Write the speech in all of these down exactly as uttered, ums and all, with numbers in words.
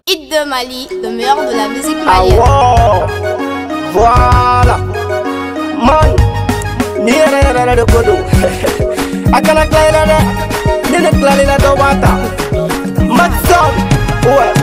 Hit de Mali, le meilleur de la musique malienne. Ah wow. Voilà. Man, ni re de kodo. Akana klaila de, ni ne klaila do wata. Matson, ouais.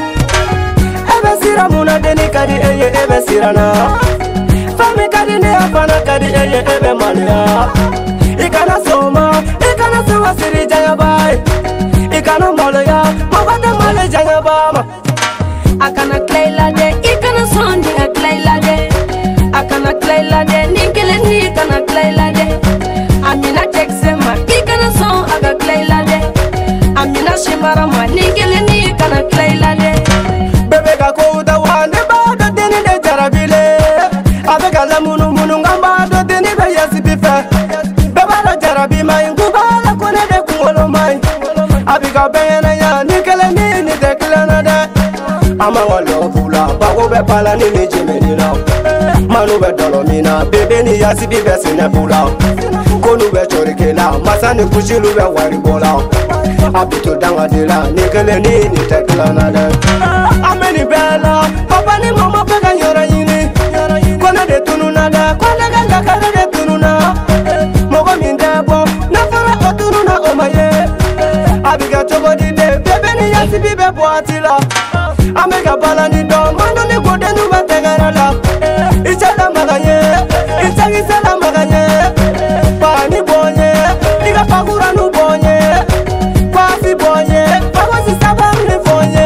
Ebe sira muna deni kadi eye ebe sira na. Fami kadi ne afana kadi eye ebe mania. Ikana soma, ikana soma siri jaya bai. Ikana malaya, mawata male jaya bama. Akana klaila de, ikana sondi a klaila de. Akana klaila de, nikele ni kana klaila de. Amina texema, ikana son aga klaila de. Amina shimara ma, nikele ni kana klaila de. Bebe ka kouda wane ba do deni de jarabile. Abe kala munu munu ngamba do deni be yasi bife. Beba do jarabi ma inguba la kone de kungolo mai. Abi ka beyene ya nikele ni ni dekle na de. Ama walo pula, bago be pala ni ni jimeni na. Manu be dolo mina, bebe ni yasi bibe sine pula. Konu be chorike la, masani kushilu be wari bola. Abito danga dila, nikele ni ni tekla na de. Ameni bela, papa ni mama pega nyora yini. Kone de tunu na de, kone ganga kare de tunu na. Mogo mindebo, nafara otunu na omaye. Abiga chogo di de, bebe ni yasi bibe boatila. Amega bala ni do, mando ni gode nu bategara la. Ichala maganye, ichagi sala maganye. Pani bonye, iga pagura nu bonye. Kwasi bonye, pagosi sabaru ni bonye.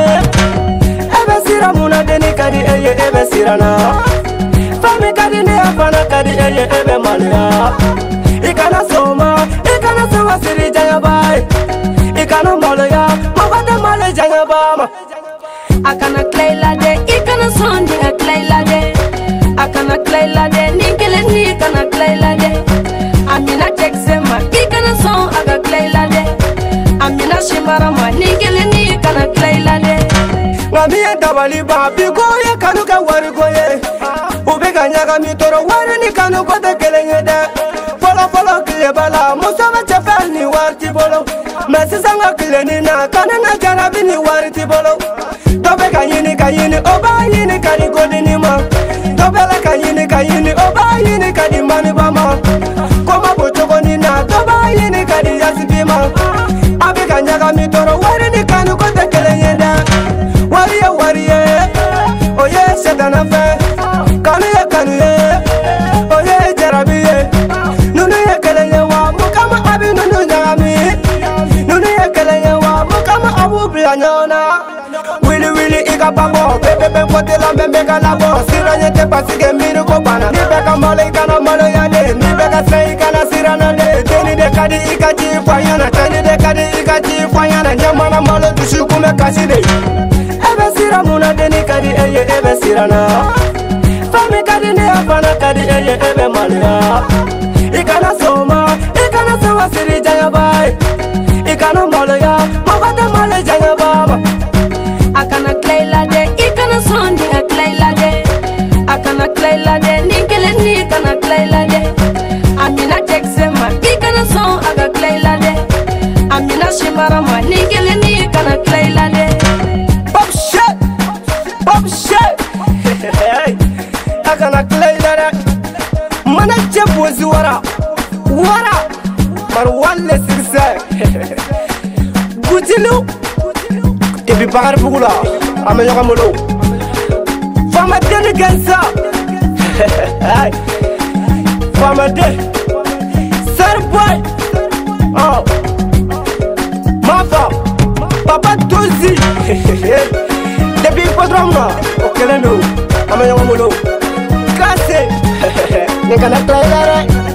Ebe sira muna deni kadi eye ebe sira na. Fami kadi ne afana kadi eye ebe mania. Ikana soma, ikana soma siri jaya bai. Ikana malaya, mawata male jaya bama. Akana klaila de, ikana sondi a klaila de. Akana klaila de, nikele ni kana klaila de. Amina texema, ikana son aga klaila de. Amina shimara ma, nikele ni kana klaila de. Ngami entabali ba, bigo ye kanu ka wari goye. Ube kanyaga mitoro wari ni kanu kote kelenye de. Follow follow kile bala, musawa chapel ni warti bolo. Mesi sanga kile ni na, kanana jarabi ni warti bolo. Tobe kayini kayini oba yini kadi godini ma. Tobe la kayini kayini oba yini kadi mani bama. Koma bochoko ni na toba yini kadi yasibi ma. Abi kanyaga mitoro wari ni kanu kote kelenye da. Wariye wariye, oye shetana fe. Kanu ye kanu ye, oye jarabi ye. Nunu ye kelenye wa mukama abi nunu nyami. Nunu ye kelenye wa mukama abu blanyona. Willy Willy ika pabo, bebe ben kote la membe kalabo. Sira nyete pasike miru kopana. Nibe kamale ikana malo yade, nibe kase ikana sira nande. Teni de kadi ika chifayana, teni de kadi ika chifayana. Nyamana malo tushukume kaside. Ebe sira muna deni kadi eye ebe sira na. Fami kadi ne afana kadi eye ebe mania. Ikana soma, ikana soma siri jaya bai. Ikana malo ya, mawata male jaya baba. Akana klaila de, ikana sondi a klaila de. Akana klaila de, nikele ni kana klaila de. Amina texema, ikana son aga klaila de. Amina shimara ma, nikele ni kana klaila de. Pop shit, pop shit. Akana klaila de. Mana jebozi wara, wara. Mar walle sirse. Gujilu. Ebi bakar bugula, ame nyoka molo. Fama deni gansa. Fama de. Sir boy. Oh. Mafa. Papa Tozi. Debi podroma. Okeleno. Ame nyoka molo. Kase. Neka na klaila.